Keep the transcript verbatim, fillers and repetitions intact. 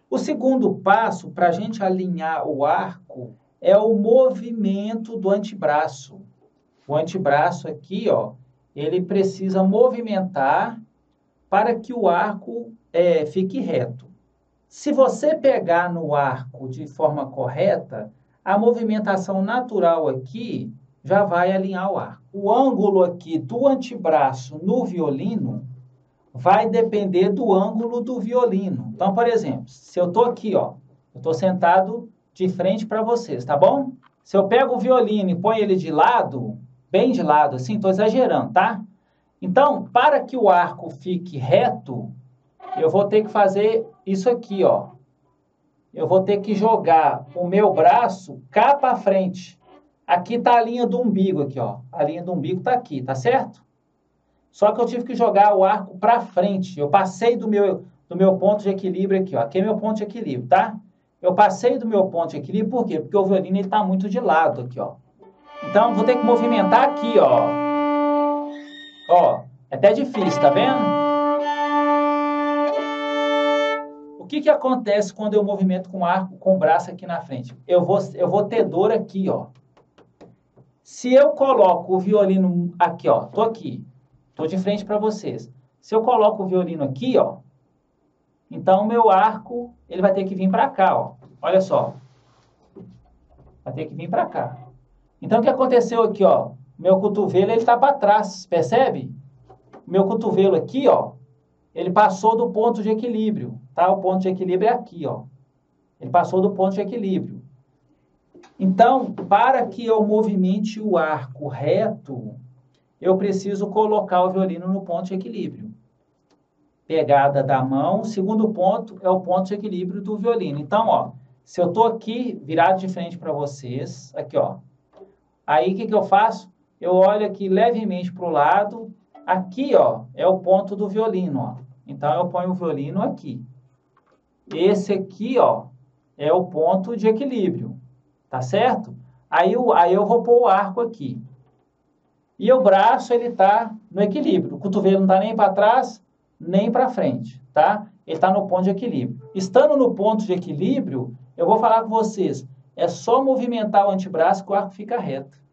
O segundo passo para a gente alinhar o arco é o movimento do antebraço. O antebraço aqui, ó, ele precisa movimentar para que o arco é, fique reto. Se você pegar no arco de forma correta, a movimentação natural aqui já vai alinhar o arco. O ângulo aqui do antebraço no violino vai depender do ângulo do violino. Então, por exemplo, se eu estou aqui, ó, eu estou sentado de frente para vocês, tá bom? Se eu pego o violino e ponho ele de lado, bem de lado, assim, estou exagerando, tá? Então, para que o arco fique reto, eu vou ter que fazer isso aqui, ó. Eu vou ter que jogar o meu braço cá para frente. Aqui está a linha do umbigo, aqui, ó. A linha do umbigo está aqui, tá certo? Só que eu tive que jogar o arco para frente. Eu passei do meu, do meu ponto de equilíbrio aqui, ó. Aqui é meu ponto de equilíbrio, tá? Eu passei do meu ponto de equilíbrio, por quê? Porque o violino está muito de lado aqui, ó. Então, vou ter que movimentar aqui, ó. Ó, é até difícil, tá vendo? O que que acontece quando eu movimento com o arco, com o braço aqui na frente? Eu vou, eu vou ter dor aqui, ó. Se eu coloco o violino aqui, ó, tô aqui, tô de frente para vocês. Se eu coloco o violino aqui, ó, então o meu arco, ele vai ter que vir para cá, ó. Olha só. Vai ter que vir para cá. Então, o que aconteceu aqui, ó? Meu cotovelo, ele tá para trás, percebe? Meu cotovelo aqui, ó, ele passou do ponto de equilíbrio, tá? O ponto de equilíbrio é aqui, ó. Ele passou do ponto de equilíbrio. Então, para que eu movimente o arco reto, eu preciso colocar o violino no ponto de equilíbrio. Pegada da mão, o segundo ponto é o ponto de equilíbrio do violino. Então, ó, se eu tô aqui virado de frente para vocês, aqui, ó. Aí, o que que eu faço? Eu olho aqui levemente para o lado. Aqui, ó, é o ponto do violino, ó. Então, eu ponho o violino aqui. Esse aqui, ó, é o ponto de equilíbrio, tá certo? Aí, eu, aí eu vou pôr o arco aqui. E o braço, ele tá no equilíbrio. O cotovelo não tá nem para trás, nem para frente, tá? Ele tá no ponto de equilíbrio. Estando no ponto de equilíbrio, eu vou falar com vocês, é só movimentar o antebraço que o arco fica reto.